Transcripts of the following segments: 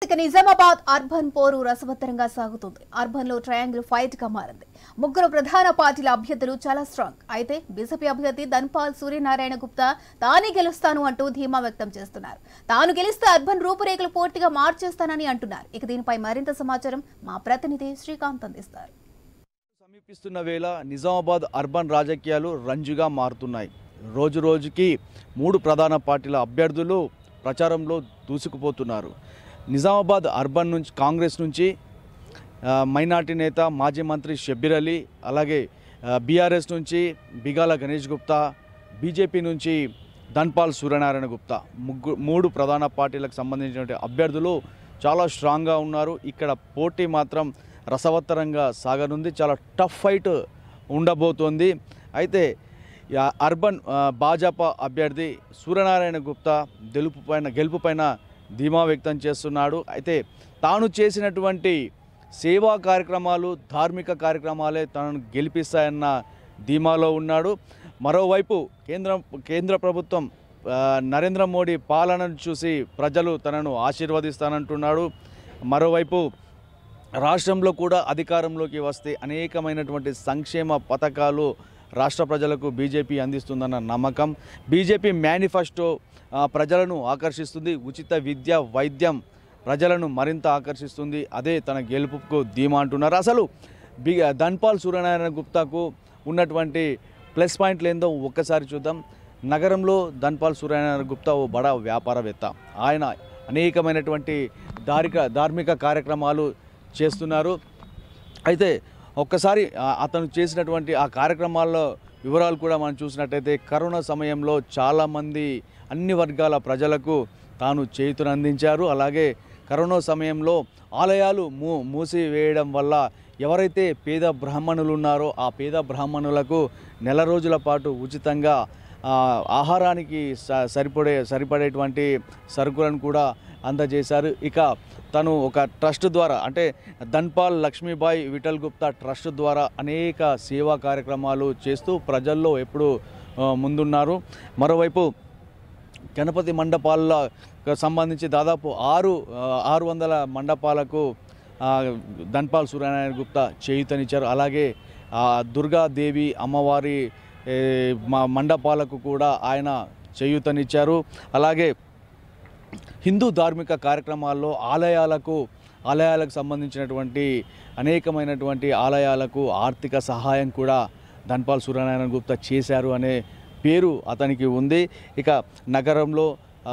ఇక నిజామాబాద్ అర్బన్ పోరు రసవత్తరంగా సాగుతుంది. అర్బన్ లో ట్రయాంగిల్ ఫైట్ గా మారింది. ముగ్గురు ప్రధాన పార్టీల అభ్యర్థులు చాలా స్ట్రాంగ్. అయితే బీజేపీ అభ్యర్థి ధన్పాల్ సూర్యనారాయణ గుప్తా తానే గెలుస్తాను అంటూ ధీమా వ్యక్తం చేస్తున్నారు. తాను గెలిస్తే అర్బన్ రూపురేఖలు పూర్తిగా మార్చేస్తానని అంటున్నారు. ఇక దీనిపై మరింత సమాచారం మా ప్రతినిధి శ్రీకాంత్ అందిస్తారు. సమీపిస్తున్న వేళ నిజామాబాద్ అర్బన్ రాజకీయాలు రంజుగా మారుతున్నాయి. రోజు రోజుకి మూడు ప్రధాన పార్టీల అభ్యర్థులు ప్రచారంలో దూసుకుపోతున్నారు. నిజామాబాద్ అర్బన్ నుంచి కాంగ్రెస్ నుంచి మైనార్టీ నేత మాజీ మంత్రి షబ్బీర్ అలీ, అలాగే బీఆర్ఎస్ నుంచి బిగాల గణేష్ గుప్తా, బీజేపీ నుంచి ధన్పాల్ సూర్యనారాయణ గుప్తా మూడు ప్రధాన పార్టీలకు సంబంధించిన అభ్యర్థులు చాలా స్ట్రాంగ్గా ఉన్నారు. ఇక్కడ పోటీ మాత్రం రసవత్తరంగా సాగనుంది. చాలా టఫ్ ఫైట్ ఉండబోతోంది. అయితే అర్బన్ భాజపా అభ్యర్థి సూర్యనారాయణ గుప్తా గెలుపు పైన ధీమా వ్యక్తం చేస్తున్నాడు. అయితే తాను చేసినటువంటి సేవా కార్యక్రమాలు, ధార్మిక కార్యక్రమాలే తనను గెలిపిస్తాయన్న ధీమాలో ఉన్నాడు. మరోవైపు కేంద్ర ప్రభుత్వం నరేంద్ర మోడీ పాలనను చూసి ప్రజలు తనను ఆశీర్వదిస్తానంటున్నాడు. మరోవైపు రాష్ట్రంలో కూడా అధికారంలోకి వస్తే అనేకమైనటువంటి సంక్షేమ పథకాలు రాష్ట్ర ప్రజలకు బీజేపీ అందిస్తుందన్న నమ్మకం. బీజేపీ మేనిఫెస్టో ప్రజలను ఆకర్షిస్తుంది. ఉచిత విద్య, వైద్యం ప్రజలను మరింత ఆకర్షిస్తుంది. అదే తన గెలుపుకు ధీమా అంటున్నారు. అసలు ధన్పాల్ సూర్యనారాయణ గుప్తాకు ఉన్నటువంటి ప్లస్ పాయింట్లు ఏందో ఒక్కసారి చూద్దాం. నగరంలో ధన్పాల్ సూర్యనారాయణ గుప్తా ఓ బడా వ్యాపారవేత్త. ఆయన అనేకమైనటువంటి ధార్మిక కార్యక్రమాలు చేస్తున్నారు. అయితే ఒక్కసారి అతను చేసినటువంటి ఆ కార్యక్రమాల్లో వివరాలు కూడా మనం చూసినట్టయితే కరోనా సమయంలో చాలామంది అన్ని వర్గాల ప్రజలకు తాను చేయూతనందించారు. అలాగే కరోనా సమయంలో ఆలయాలు మూసివేయడం వల్ల ఎవరైతే పేద బ్రాహ్మణులు ఉన్నారో ఆ పేద బ్రాహ్మణులకు నెల రోజుల పాటు ఉచితంగా ఆహారానికి సరిపడేటువంటి సరుకులను కూడా అందజేశారు. ఇక తను ఒక ట్రస్ట్ ద్వారా, అంటే ధన్పాల్ లక్ష్మీబాయి విఠల్ గుప్తా ట్రస్ట్ ద్వారా అనేక సేవా కార్యక్రమాలు చేస్తూ ప్రజల్లో ఎప్పుడూ ముందున్నారు. మరోవైపు గణపతి మండపాలకు సంబంధించి దాదాపు 600 మండపాలకు ధన్పాల్ సూర్యనారాయణ గుప్తా చేయూతనిచ్చారు. అలాగే దుర్గాదేవి అమ్మవారి మండపాలకు కూడా ఆయన చేయూతనిచ్చారు. అలాగే హిందూ ధార్మిక కార్యక్రమాల్లో ఆలయాలకు సంబంధించినటువంటి అనేకమైనటువంటి ఆలయాలకు ఆర్థిక సహాయం కూడా ధన్పాల్ సూర్యనారాయణ గుప్తా చేశారు అనే పేరు అతనికి ఉంది. ఇక నగరంలో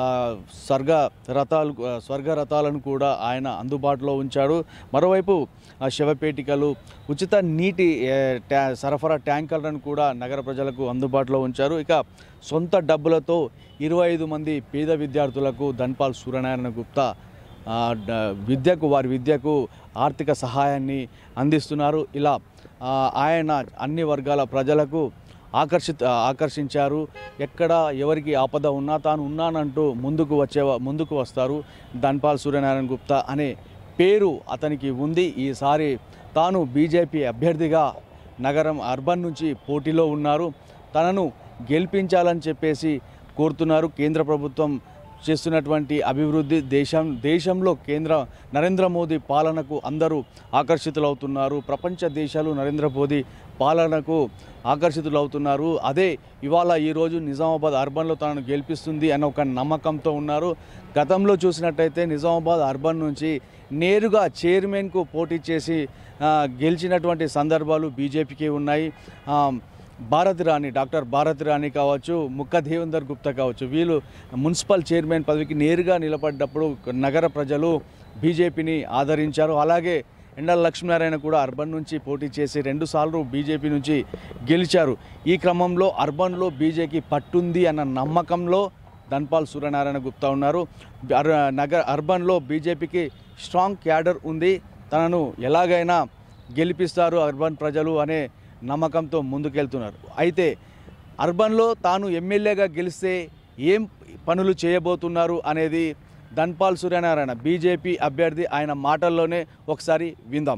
స్వర్గరథాలను కూడా ఆయన అందుబాటులో ఉంచాడు. మరోవైపు శవపేటికలు, ఉచిత నీటి సరఫరా ట్యాంకర్లను కూడా నగర ప్రజలకు అందుబాటులో ఉంచారు. ఇక సొంత డబ్బులతో 25 మంది పేద విద్యార్థులకు ధన్పాల్ సూర్యనారాయణ గుప్తా వారి విద్యకు ఆర్థిక సహాయాన్ని అందిస్తున్నారు. ఇలా ఆయన అన్ని వర్గాల ప్రజలకు ఆకర్షించారు. ఎక్కడ ఎవరికి ఆపద ఉన్నా తాను ఉన్నానంటూ ముందుకు వస్తారు. ధన్పాల్ సూర్యనారాయణ గుప్తా అనే పేరు అతనికి ఉంది. ఈసారి తాను బీజేపీ అభ్యర్థిగా నగరం అర్బన్ నుంచి పోటీలో ఉన్నారు. తనను గెలిపించాలని చెప్పేసి కోరుతున్నారు. కేంద్ర ప్రభుత్వం చేస్తున్నటువంటి అభివృద్ధి, దేశంలో నరేంద్ర మోదీ పాలనకు అందరూ ఆకర్షితులవుతున్నారు. ప్రపంచ దేశాలు నరేంద్ర మోదీ పాలనకు ఆకర్షితులవుతున్నారు. అదే ఇవాళ ఈరోజు నిజామాబాద్ అర్బన్లో తనను గెలిపిస్తుంది అన్న ఒక నమ్మకంతో ఉన్నారు. గతంలో చూసినట్టయితే నిజామాబాద్ అర్బన్ నుంచి నేరుగా చైర్మన్కు పోటీ చేసి గెలిచినటువంటి సందర్భాలు బీజేపీకి ఉన్నాయి. డాక్టర్ భారతి రాణి కావచ్చు, ముక్క దేవేందర్ గుప్తా కావచ్చు, వీళ్ళు మున్సిపల్ చైర్మన్ పదవికి నేరుగా నిలబడ్డప్పుడు నగర ప్రజలు బీజేపీని ఆదరించారు. అలాగే ఎండల లక్ష్మీనారాయణ కూడా అర్బన్ నుంచి పోటీ చేసి 2 సార్లు బీజేపీ నుంచి గెలిచారు. ఈ క్రమంలో అర్బన్లో బీజేపీ పట్టుంది అన్న నమ్మకంలో ధన్పాల్ సూర్యనారాయణ గుప్తా ఉన్నారు. అర్బన్లో బీజేపీకి స్ట్రాంగ్ క్యాడర్ ఉంది. తనను ఎలాగైనా గెలిపిస్తారు అర్బన్ ప్రజలు అనే నమ్మకంతో ముందుకెళ్తున్నారు. అయితే అర్బన్లో తాను ఎమ్మెల్యేగా గెలిస్తే ఏం పనులు చేయబోతున్నారు అనేది ధన్పాల్ సూర్యనారాయణ బీజేపీ అభ్యర్థి ఆయన మాటల్లోనే ఒకసారి విందాం.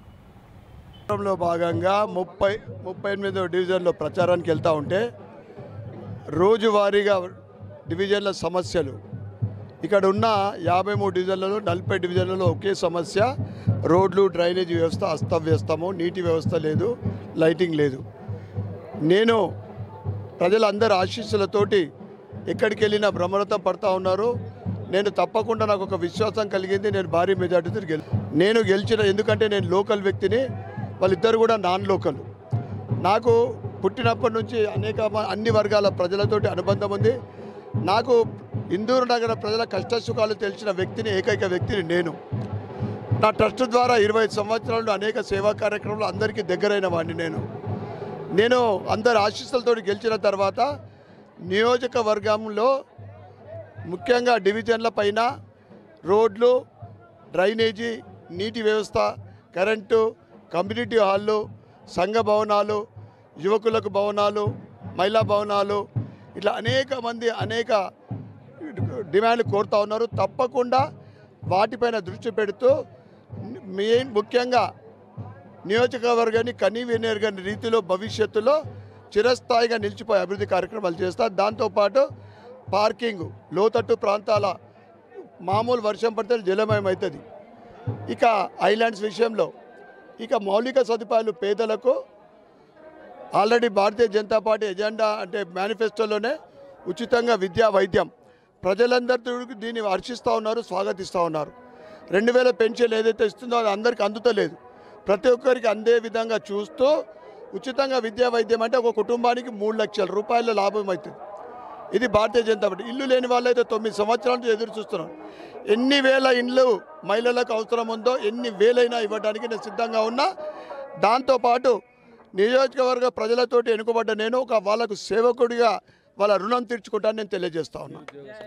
భాగంగా 38వ డివిజన్లో ప్రచారానికి వెళ్తూ ఉంటే రోజువారీగా డివిజన్ల సమస్యలు ఇక్కడ ఉన్న 53 డివిజన్లలో 40 డివిజన్లలో ఒకే సమస్య, రోడ్లు డ్రైనేజ్ వ్యవస్థ అస్తవ్యస్తము, నీటి వ్యవస్థ లేదు, లైటింగ్ లేదు. నేను ప్రజలందరి ఆశీస్సులతోటి ఎక్కడికి వెళ్ళినా బ్రహ్మరథం పడతా ఉన్నారు. నేను తప్పకుండా నాకు ఒక విశ్వాసం కలిగింది, నేను భారీ మెజార్టీతో నేను గెలిచిన. ఎందుకంటే నేను లోకల్ వ్యక్తిని, వాళ్ళిద్దరు కూడా నాన్ లోకల్. నాకు పుట్టినప్పటి నుంచి అన్ని వర్గాల ప్రజలతోటి అనుబంధం ఉంది. నాకు ఇందూరు నగర ప్రజల కష్టసుఖాలు తెలిసిన వ్యక్తిని, ఏకైక వ్యక్తిని నేను. నా ట్రస్ట్ ద్వారా 25 సంవత్సరాలు అనేక సేవా కార్యక్రమాలు అందరికీ దగ్గరైన వాడిని నేను అందరి ఆశీస్సులతో గెలిచిన తర్వాత నియోజకవర్గంలో ముఖ్యంగా డివిజన్ల పైన రోడ్లు, డ్రైనేజీ, నీటి వ్యవస్థ, కరెంటు, కమ్యూనిటీ హాళ్ళు, సంఘ భవనాలు, యువకులకు భవనాలు, మహిళా భవనాలు, ఇట్లా అనేక డిమాండ్లు కోరుతూ ఉన్నారు. తప్పకుండా వాటిపైన దృష్టి పెడుతూ ముఖ్యంగా నియోజకవర్గాన్ని కనీవినేరుగా రీతిలో భవిష్యత్తులో చిరస్థాయిగా నిలిచిపోయే అభివృద్ధి కార్యక్రమాలు చేస్తారు. దాంతోపాటు పార్కింగ్, లోతట్టు ప్రాంతాల మామూలు వర్షం పడితే జలమయం అవుతుంది. ఇక ఐలాండ్స్ విషయంలో ఇక మౌలిక సదుపాయాలు పేదలకు ఆల్రెడీ భారతీయ జనతా పార్టీ ఎజెండా అంటే మేనిఫెస్టోలోనే ఉచితంగా విద్యా, వైద్యం ప్రజలందరూ దీన్ని హర్షిస్తూ ఉన్నారు, స్వాగతిస్తూ ఉన్నారు. 2000 పెన్షన్ ఏదైతే ఇస్తుందో అది అందరికీ అందుతలేదు. ప్రతి ఒక్కరికి అందే విధంగా చూస్తూ ఉచితంగా విద్యా, వైద్యం అంటే ఒక కుటుంబానికి 3 లక్షల రూపాయల లాభం అవుతుంది. ఇది భారతీయ జనతా పార్టీ. ఇల్లు లేని వాళ్ళు అయితే 9 సంవత్సరాల నుంచి ఎదురు చూస్తున్నారు. ఎన్ని వేల ఇండ్లు మహిళలకు అవసరం ఉందో ఎన్ని వేలైనా ఇవ్వడానికి నేను సిద్ధంగా ఉన్నా. దాంతోపాటు నియోజకవర్గ ప్రజలతోటి ఎన్నుకోబడ్డ నేను వాళ్ళకు సేవకుడిగా వాళ్ళ రుణం తీర్చుకుంటాను నేను తెలియజేస్తా ఉన్నా.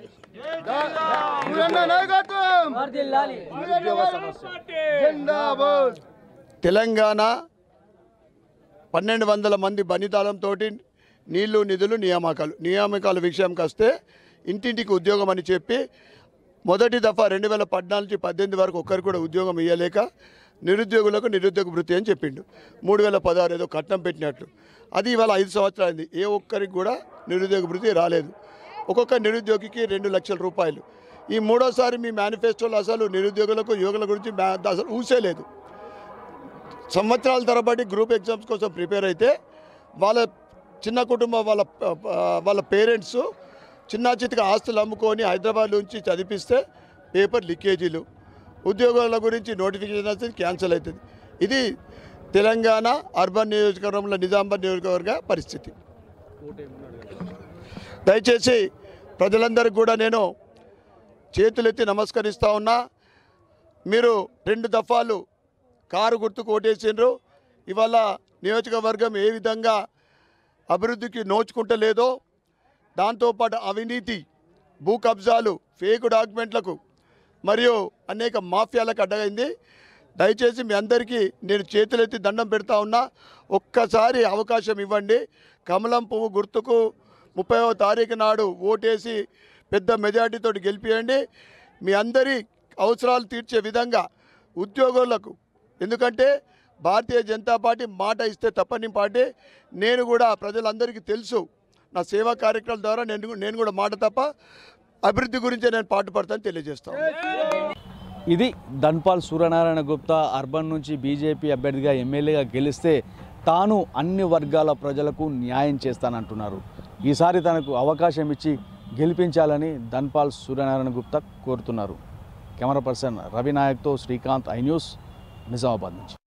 తెలంగాణ 1200 మంది బనితాళంతో నీళ్లు, నిధులు, నియామకాల విషయంకి వస్తే ఇంటింటికి ఉద్యోగం అని చెప్పి మొదటి దఫా 2014 నుంచి 18 వరకు ఒక్కరికి కూడా ఉద్యోగం ఇవ్వలేక నిరుద్యోగులకు నిరుద్యోగ వృత్తి అని చెప్పిండు. 3016 ఏదో కట్నం పెట్టినట్లు. అది ఇవాళ 5 సంవత్సరాలు అయింది. ఏ ఒక్కరికి కూడా నిరుద్యోగ వృత్తి రాలేదు. ఒక్కొక్క నిరుద్యోగికి 2 లక్షల రూపాయలు. ఈ మూడోసారి మీ మేనిఫెస్టోలో అసలు నిరుద్యోగులకు, యువకుల గురించి అసలు ఊసేలేదు. సంవత్సరాల తరబడి గ్రూప్ ఎగ్జామ్స్ కోసం ప్రిపేర్ అయితే వాళ్ళ చిన్న కుటుంబం వాళ్ళ పేరెంట్స్ చిన్నచితిగా ఆస్తులు అమ్ముకొని హైదరాబాద్ నుంచి చదివిస్తే పేపర్ లీకేజీలు, ఉద్యోగాల గురించి నోటిఫికేషన్ వస్తే క్యాన్సిల్ అవుతుంది. ఇది తెలంగాణ అర్బన్ నియోజకవర్గంలో నిజామాబాద్ నియోజకవర్గ పరిస్థితి. దయచేసి ప్రజలందరికీ కూడా నేను చేతులెత్తి నమస్కరిస్తూ ఉన్నా. మీరు 2 దఫాలు కారు గుర్తుకు ఓటేసిండ్రు. ఇవాళ నియోజకవర్గం ఏ విధంగా అభివృద్ధికి నోచుకుంటలేదో, దాంతోపాటు అవినీతి, భూ కబ్జాలు, ఫేక్ డాక్యుమెంట్లకు మరియు అనేక మాఫియాలకు అడ్డగైంది. దయచేసి మీ అందరికీ నేను చేతులెత్తి దండం పెడతా ఉన్నా. ఒక్కసారి అవకాశం ఇవ్వండి. కమలం పువ్వు గుర్తుకు 30వ తారీఖు నాడు ఓటేసి పెద్ద మెజార్టీతో గెలిపియండి. మీ అందరి అవసరాలు తీర్చే విధంగా ఉద్యోగులకు, ఎందుకంటే భారతీయ జనతా పార్టీ మాట ఇస్తే తప్పని పార్టీ. నేను కూడా ప్రజలందరికీ తెలుసు, నా సేవా కార్యక్రమాల ద్వారా నేను కూడా మాట తప్ప అభివృద్ధి గురించి నేను పాటుపడతాను తెలియజేస్తాను. ఇది ధన్పాల్ సూర్యనారాయణ గుప్తా అర్బన్ నుంచి బీజేపీ అభ్యర్థిగా ఎమ్మెల్యేగా గెలిస్తే తాను అన్ని వర్గాల ప్రజలకు న్యాయం చేస్తానంటున్నారు. ఈసారి తనకు అవకాశం ఇచ్చి గెలిపించాలని ధన్పాల్ సూర్యనారాయణ గుప్తా కోరుతున్నారు. కెమెరా పర్సన్ రవి నాయక్తో శ్రీకాంత్, ఐ న్యూస్, నిజామాబాద్ నుంచి.